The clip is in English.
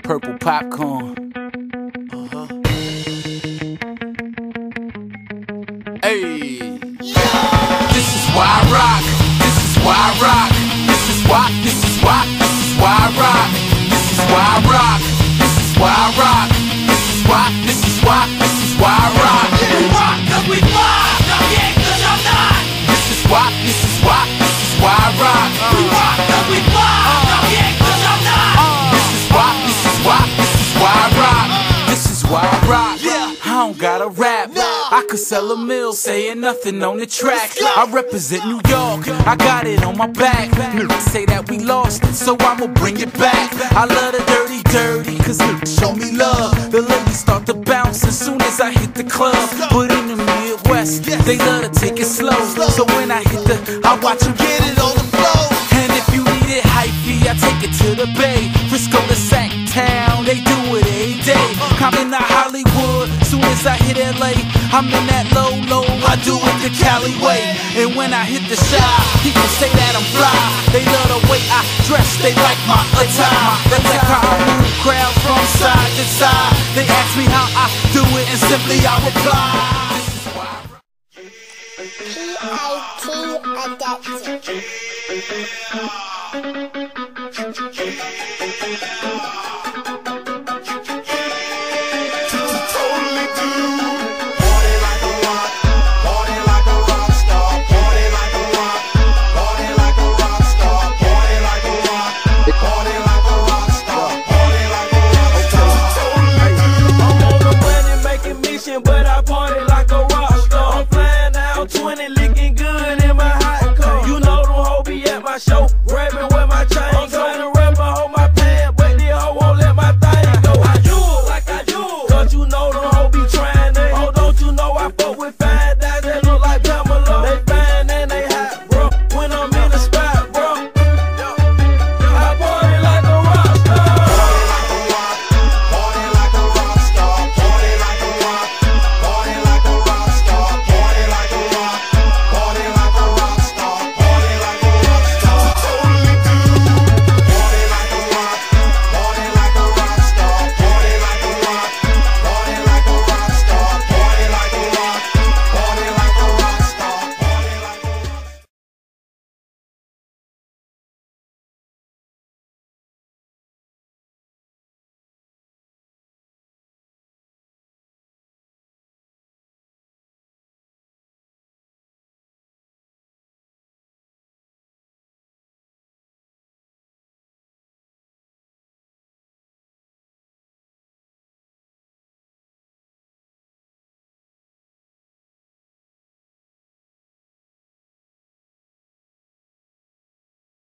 purple popcorn. Hey, this is why I rock. This is why I rock. This is why. This is why. This is why I rock. This is why I rock. This is why I rock. This is why. This is why. This is why I rock. We rock 'cause we fly, not yet 'cause I'm not. This is why. This is why. This is why I rock. We rock 'cause we fly, not yet 'cause I'm not. This is why. This is why. This is why I rock. This is why I rock. I don't gotta rap. I could sell a mill saying nothing on the track. I represent New York, I got it on my back. Niggas say that we lost it, so I'ma bring it back. I love the dirty, dirty, cause niggas show me love. The ladies start to bounce as soon as I hit the club. But in the Midwest, they love to take it slow. So when I hit I watch them get it on the floor. And if you need it hypey, I take it to the Bay. Frisco to Sac Town, they do it every day. I'm in the Hollywood, soon as I hit LA, I'm in that low, I do it the Cali way. And when I hit the shop, people say that I'm fly. They love the way I dress, they like my attire. They like how I move crowds from side to side. They ask me how I do it, and simply I reply. PIT Adapted.